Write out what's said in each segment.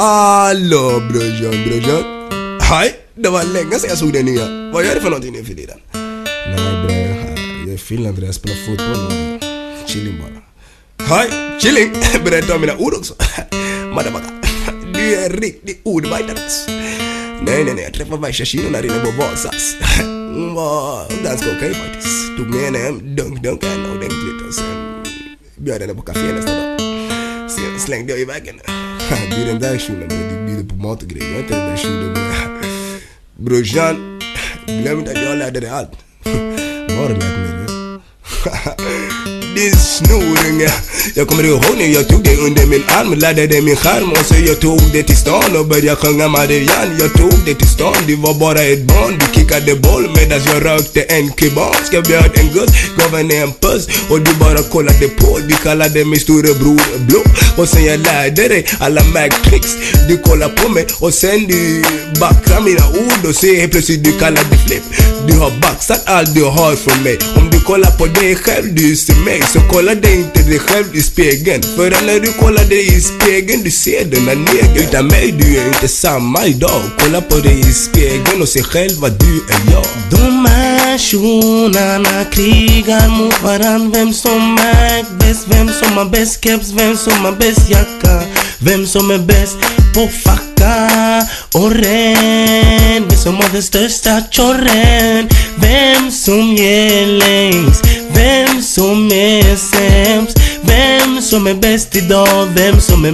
Hallå brorsan. Hej, det var länge sedan jag såg den nya. Vad gör du för någonting nu för tiden? Nej bre, jag är i Finland där jag spelar fotboll. Chilling bara. Hej, chilling. Berätta om mina ord också. Madabaka, du är riktigt ordbajtare. Nej, jag träffade Vaisha Kino när inne på Vasas. Hon var ganska okej faktiskt. Tog med henne hem, dunk henne ordentligt. Och sen bjöd henne på café nästa dag. Sen slängde jag iväg henne. Du är den där shunon, du bjuder på mat och grejer. Jag är inte den där shunon. Brorsan, glöm inte att jag lärde dig allt. Vad har du lärt mig det? Din snorunge. Jag kommer ihåg när jag tog dig under min arm, lärde dig min charm. Och så jag tog det till stan och började sjunga Marianne. Jag tog det till stan, du var bara ett barn. Du kickade boll medan jag rökte en kubansk. Jag bjöd en guss, gav henne en puss. Och du bara kollade på, du kallade mig storebror blå. Och sen jag lärde dig alla Mac-tricks. Du kollade på mig och sen du backade mina ord. Och se helt plötsligt du kallade flip. Du har baxat allt du har från mig. Om du kollar på dig själv, du ser mig. Så kolla dig inte dig själv i spegeln. För när du kollar dig i spegeln, du ser den här neger. Utan mig, du är inte samma idag. Kolla på dig i spegeln och se själv vad du är jag. De här sjonarna krigar mot varann. Vem som är bäst, vem som har bäst keps, vem som har bäst jacka, vem som är bäst på facka och ren, vem som har den största chorren, vem som ger längst, vem som är sämst, vem som är bäst idag, vem som är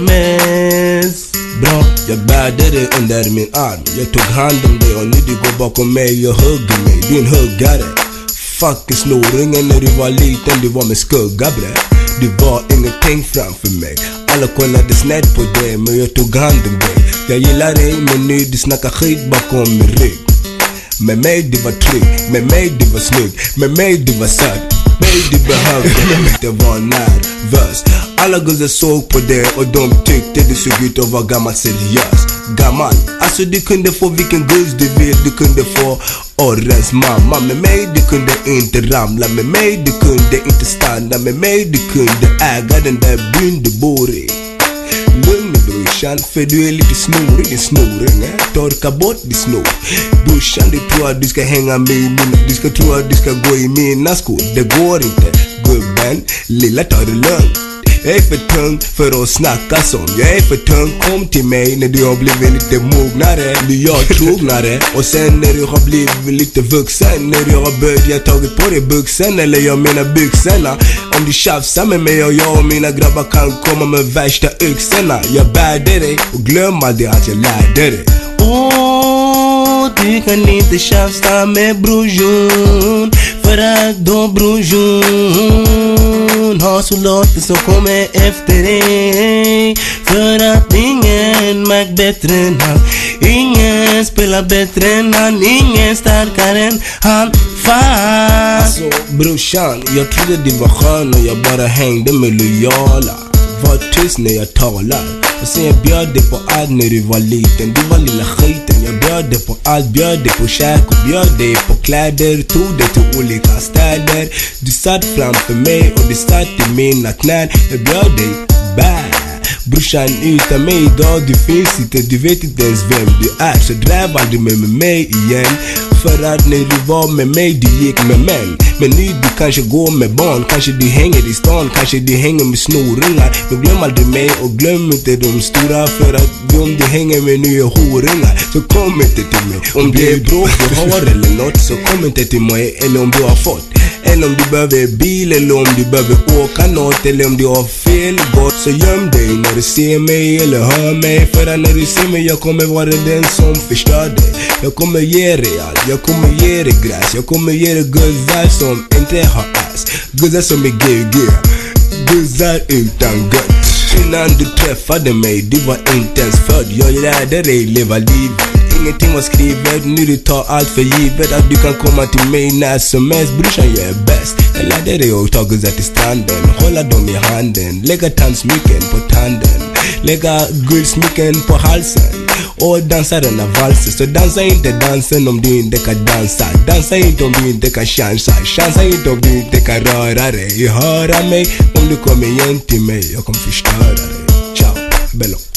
mest bra. Jag bärde dig under min arm, jag tog hand om dig och nu du går bakom mig och hugger mig. Du är en huggare, fucking snorungen. När du var liten, du var med skugga bre. Du var ingenting framför mig. Alla kollade snett på dig, men jag tog hand om dig. Jag gillar dig, men nu du snackar skit bakom min rygg. Med mig du var trygg, med mig du var snygg, med mig du var söt. Mig du behövde, inte var nervös. Alla guzzar såg på dig och de tyckte du såg ut att vara gammal seriös. Gammal, alltså du kunde få vilken guzz du vill. Du kunde få Orrens mamma. Med mig du kunde inte ramla. Med mig du kunde inte stanna. Med mig du kunde äga den där byn du bor i. Lugn brorsan, för du är lite snorig. Din snoring, torka bort din snor. Brorsan, du tror att du ska hänga med i mina. Du ska tro att du ska gå i mina skor. Det går inte, gubben, lilla tar det lugnt. Jag är för tung för att snacka som. Jag är för tung, kom till mig när du har blivit lite mognare. Du jag trognare. Och sen när du har blivit lite vuxen, när du har börjat tagit på dig buxen, eller jag menar byxorna. Om du tjafsar med mig och jag och mina grabbar kan komma med värsta yxorna. Jag bärde dig och glöm aldrig att jag lärde dig. Du kan inte tjafsa med brorjon, för att då brorjon har soldater som kommer efter dig. För att ingen märkt bättre än han, ingen spelar bättre än han, ingen starkare än han. Fan. Alltså brorsan, jag trodde du var skön och jag bara hängde med lojala. Var tyst när jag talar. Och sen jag bjöd dig på allt när du var liten. Du var lilla skiten. Jag bjöd dig på allt, bjöd dig på käk och bjöd dig på kläder. Tog dig till olika städer. Du satt framför mig och du satt i mina knän. Jag bjöd dig bär. Brorsan, utan mig idag du finns inte. Du vet inte ens vem du är. Så dräv aldrig med mig igen. För att när du var med mig du gick med män. Men nu du kanske går med barn. Kanske du hänger i stan, kanske du hänger med snoringar. Men glöm aldrig mig och glöm inte de stora. För att om du hänger med nu är horingar, så kom inte till mig. Om det är bråk du har eller något, så kom inte till mig. Eller om du har fått, eller om du behöver bil, eller om du behöver åka något, eller om du har fel gott, så göm dig när du ser mig eller hör mig. För att när du ser mig jag kommer vara den som förstör dig. Jag kommer ge dig allt, jag kommer ge dig gräs. Jag kommer ge dig guzzar som inte har ass. Guzzar som är GG, guzzar utan gött. Innan du träffade mig, du var inte ens född. Jag lärde dig leva livet. Ingenting var skrivet, nu du tar allt för givet. Att du kan komma till mig när som helst. Brorsan, jag är bäst. Jag lärde dig att ta guzzar till stranden, hålla dem i handen, lägga tandsmycken på tanden, lägga guldsmycken på halsen och dansa denna valsen. Så dansa inte dansen om du inte kan dansa. Dansa inte om du inte kan chansa. Chansa inte om du inte kan röra dig. Höra mig om du kommer igen till mig. Jag kommer förstöra dig. Ciao, bello.